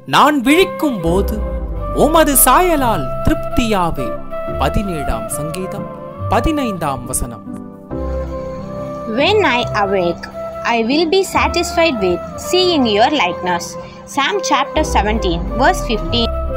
நான் விழிக்கும் போது உமது சாயலால் திருப்தியாவே. 17ஆம் சங்கீதம் 15ஆம் வசனம். When I awake, I will be satisfied with seeing your likeness. Psalm chapter 17 verse 15.